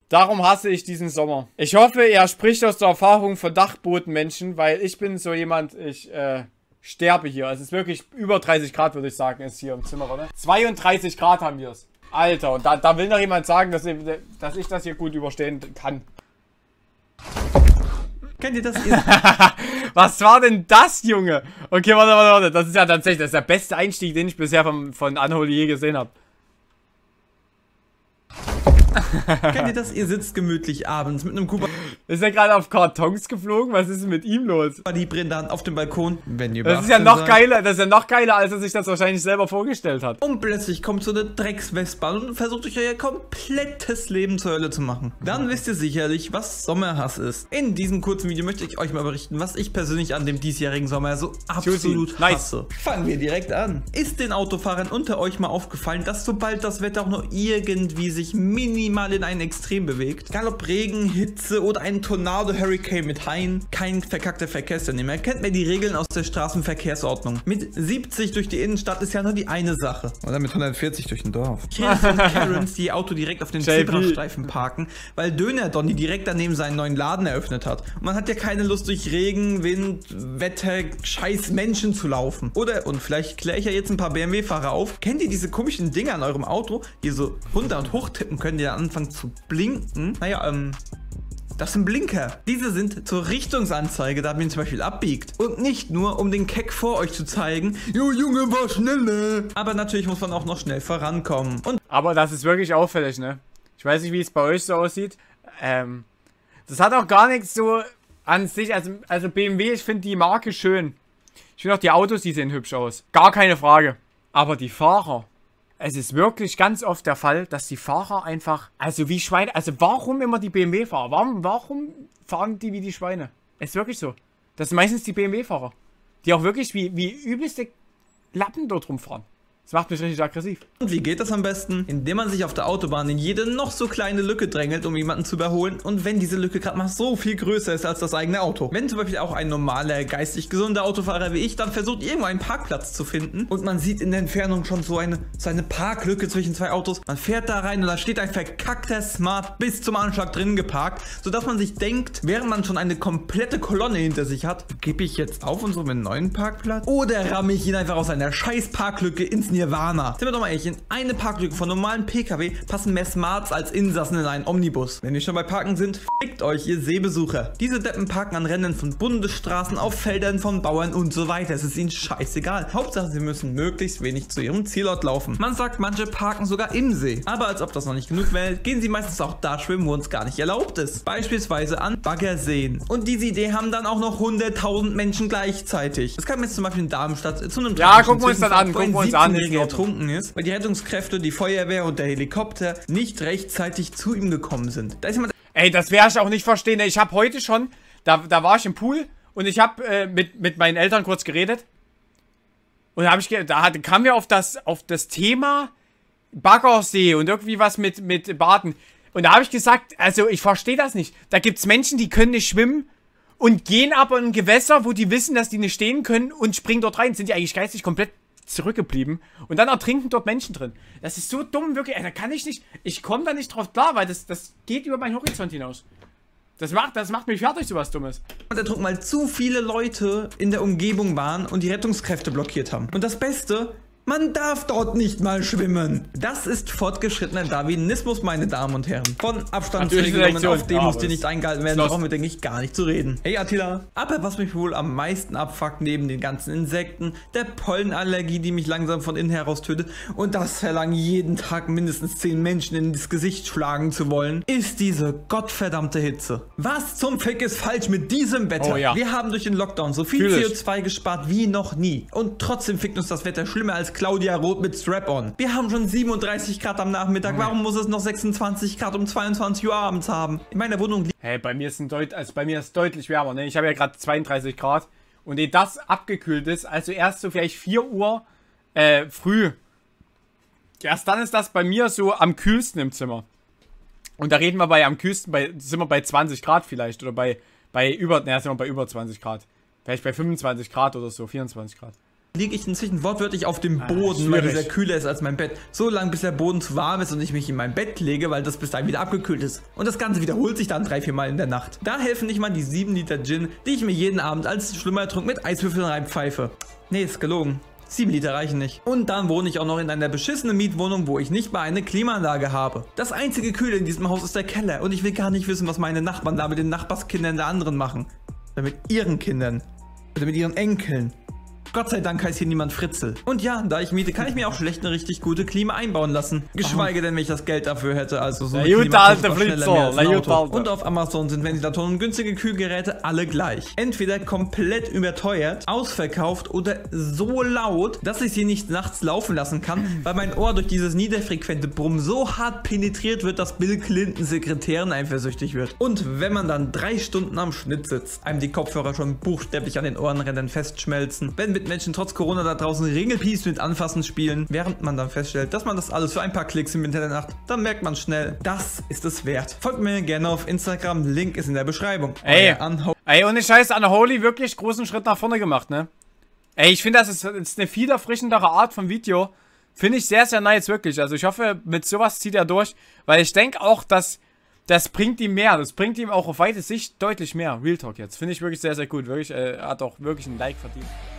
Darum hasse ich diesen Sommer. Ich hoffe, er spricht aus der Erfahrung von Dachbodenmenschen, weil ich bin so jemand, ich sterbe hier. Es ist wirklich über 30 Grad, würde ich sagen, ist hier im Zimmer, oder? 32 Grad haben wir es. Alter, und da will noch jemand sagen, dass ich das hier gut überstehen kann. Kennt ihr das? Was war denn das, Junge? Okay, warte. Das ist ja tatsächlich der beste Einstieg, den ich bisher von Unholy je gesehen habe. Kennt ihr das? Ihr sitzt gemütlich abends mit einem Kuba Ist er gerade auf Kartons geflogen? Was ist denn mit ihm los? Libre in der Hand auf dem Balkon. Wenn ihr Das ist ja noch geiler, als er sich das wahrscheinlich selber vorgestellt hat. Und plötzlich kommt so eine Dreckswestbahn und versucht euch euer komplettes Leben zur Hölle zu machen. Dann wisst ihr sicherlich, was Sommerhass ist. In diesem kurzen Video möchte ich euch mal berichten, was ich persönlich an dem diesjährigen Sommer so absolut hasse. Fangen wir direkt an. Ist den Autofahrern unter euch mal aufgefallen, dass sobald das Wetter auch nur irgendwie sich minimal in ein Extrem bewegt, egal ob Regen, Hitze oder ein Tornado-Hurricane mit Haien, kein verkackter Verkehrsteilnehmer, kennt mehr die Regeln aus der Straßenverkehrsordnung. Mit 70 durch die Innenstadt ist ja nur die eine Sache. Oder mit 140 durch ein Dorf. Kids und Karens, die ihr Auto direkt auf den Zebrastreifen parken, weil Döner Donny direkt daneben seinen neuen Laden eröffnet hat. Und man hat ja keine Lust, durch Regen, Wind, Wetter, scheiß Menschen zu laufen. Oder, und vielleicht kläre ich ja jetzt ein paar BMW-Fahrer auf, kennt ihr diese komischen Dinger an eurem Auto, die so runter und hoch tippen können, die dann anfangen zu blinken? Naja, das sind Blinker. Diese sind zur Richtungsanzeige, da man zum Beispiel abbiegt. Und nicht nur, um den Keck vor euch zu zeigen, jo Junge, war schneller. Aber natürlich muss man auch noch schnell vorankommen. Aber das ist wirklich auffällig, ne? Ich weiß nicht, wie es bei euch so aussieht. Das hat auch gar nichts so an sich, also BMW, ich finde die Marke schön. Ich finde auch die Autos, die sehen hübsch aus. Gar keine Frage. Aber die Fahrer... Es ist wirklich ganz oft der Fall, dass die Fahrer einfach, also wie Schweine, also warum immer die BMW-Fahrer? Warum fahren die wie die Schweine? Es ist wirklich so. Das sind meistens die BMW-Fahrer, die auch wirklich wie übelste Lappen dort rumfahren. Das macht mich richtig aggressiv. Und wie geht das am besten? Indem man sich auf der Autobahn in jede noch so kleine Lücke drängelt, um jemanden zu überholen. Und wenn diese Lücke gerade mal so viel größer ist als das eigene Auto. Wenn zum Beispiel auch ein normaler, geistig gesunder Autofahrer wie ich dann versucht, irgendwo einen Parkplatz zu finden. Und man sieht in der Entfernung schon so eine Parklücke zwischen zwei Autos. Man fährt da rein und da steht ein verkackter Smart bis zum Anschlag drin geparkt. Sodass man sich denkt, während man schon eine komplette Kolonne hinter sich hat, gebe ich jetzt auf und so einen neuen Parkplatz? Oder ramme ich ihn einfach aus einer scheiß Parklücke ins Nirvana. Sind wir doch mal ehrlich, in eine Parklücke von normalen PKW passen mehr Smarts als Insassen in einen Omnibus. Wenn wir schon bei Parken sind, fickt euch, ihr Seebesucher. Diese Deppen parken an Rändern von Bundesstraßen, auf Feldern von Bauern und so weiter. Es ist ihnen scheißegal. Hauptsache, sie müssen möglichst wenig zu ihrem Zielort laufen. Man sagt, manche parken sogar im See. Aber als ob das noch nicht genug wäre, gehen sie meistens auch da schwimmen, wo uns gar nicht erlaubt ist. Beispielsweise an Baggerseen. Und diese Idee haben dann auch noch 100.000 Menschen gleichzeitig. Es kam jetzt zum Beispiel in Darmstadt zu einem gucken wir uns das an, ertrunken ist, weil die Rettungskräfte, die Feuerwehr und der Helikopter nicht rechtzeitig zu ihm gekommen sind. Da ist jemand. Ey, das werde ich auch nicht verstehen. Ich habe heute schon, da war ich im Pool und ich habe mit meinen Eltern kurz geredet. Und da kam wir auf das Thema Baggersee und irgendwie was mit Baden. Und da habe ich gesagt, also ich verstehe das nicht. Da gibt es Menschen, die können nicht schwimmen und gehen aber in ein Gewässer, wo die wissen, dass die nicht stehen können und springen dort rein. Sind die eigentlich geistig komplett zurückgeblieben und dann ertrinken dort Menschen drin. Das ist so dumm, wirklich. Ey, da kann ich nicht, ich komme da nicht drauf klar, weil das geht über meinen Horizont hinaus. Das macht mich fertig, sowas Dummes. Der Druck, weil zu viele Leute in der Umgebung waren und die Rettungskräfte blockiert haben. Und das Beste, man darf dort nicht mal schwimmen. Das ist fortgeschrittener Darwinismus, meine Damen und Herren. Von Abstandsregelungen auf Demos, die nicht eingehalten werden, brauchen wir, denke ich, gar nicht zu reden. Hey Attila, aber was mich wohl am meisten abfuckt, neben den ganzen Insekten, der Pollenallergie, die mich langsam von innen heraus tötet und das Verlangen, jeden Tag mindestens 10 Menschen ins Gesicht schlagen zu wollen, ist diese gottverdammte Hitze. Was zum Fick ist falsch mit diesem Wetter? Oh, ja. Wir haben durch den Lockdown so viel CO2 gespart wie noch nie. Und trotzdem fickt uns das Wetter schlimmer als Claudia Roth mit Strap-on. Wir haben schon 37 Grad am Nachmittag. Warum muss es noch 26 Grad um 22 Uhr abends haben? In meiner Wohnung. Hey, bei mir ist deutlich wärmer, ne? Ich habe ja gerade 32 Grad. Und ehe das abgekühlt ist, also erst so vielleicht 4 Uhr früh. Erst dann ist das bei mir so am kühlsten im Zimmer. Und da reden wir am kühlsten, sind wir bei 20 Grad vielleicht. Oder sind wir bei über 20 Grad. Vielleicht bei 25 Grad oder so, 24 Grad. liege ich inzwischen wortwörtlich auf dem Boden, weil dieser kühler ist als mein Bett. So lange, bis der Boden zu warm ist und ich mich in mein Bett lege, weil das bis dahin wieder abgekühlt ist. Und das Ganze wiederholt sich dann 3-4 Mal in der Nacht. Da helfen nicht mal die 7 Liter Gin, die ich mir jeden Abend als Schlummertrunk mit Eiswürfeln reinpfeife. Nee, ist gelogen. 7 Liter reichen nicht. Und dann wohne ich auch noch in einer beschissenen Mietwohnung, wo ich nicht mal eine Klimaanlage habe. Das einzige Kühle in diesem Haus ist der Keller und ich will gar nicht wissen, was meine Nachbarn da mit den Nachbarskindern der anderen machen. Oder mit ihren Kindern. Oder mit ihren Enkeln. Gott sei Dank heißt hier niemand Fritzl. Und ja, da ich miete, kann ich mir auch schlecht eine richtig gute Klima einbauen lassen. Geschweige denn, wenn ich das Geld dafür hätte. Also so eine Klima kostet doch schneller mehr als ein Auto. Und auf Amazon sind Ventilatoren und günstige Kühlgeräte alle gleich. Entweder komplett überteuert, ausverkauft oder so laut, dass ich sie nicht nachts laufen lassen kann, weil mein Ohr durch dieses niederfrequente Brummen so hart penetriert wird, dass Bill Clintons Sekretärin eifersüchtig wird. Und wenn man dann 3 Stunden am Schnitt sitzt, einem die Kopfhörer schon buchstäblich an den Ohrenrändern festschmelzen, wenn Menschen trotz Corona da draußen Ringelpiece mit Anfassen spielen, während man dann feststellt, dass man das alles für ein paar Klicks im Internet macht, dann merkt man schnell, das ist es wert. Folgt mir gerne auf Instagram, Link ist in der Beschreibung. Ey, ohne Scheiß, Unholy wirklich großen Schritt nach vorne gemacht, ne? Ey, ich finde, das ist eine viel erfrischendere Art von Video. Finde ich sehr, sehr nice, wirklich. Also ich hoffe, mit sowas zieht er durch, weil ich denke auch, dass das bringt ihm mehr. Das bringt ihm auch auf weite Sicht deutlich mehr. Real Talk jetzt. Finde ich wirklich sehr, sehr gut. Wirklich, er hat auch wirklich ein Like verdient.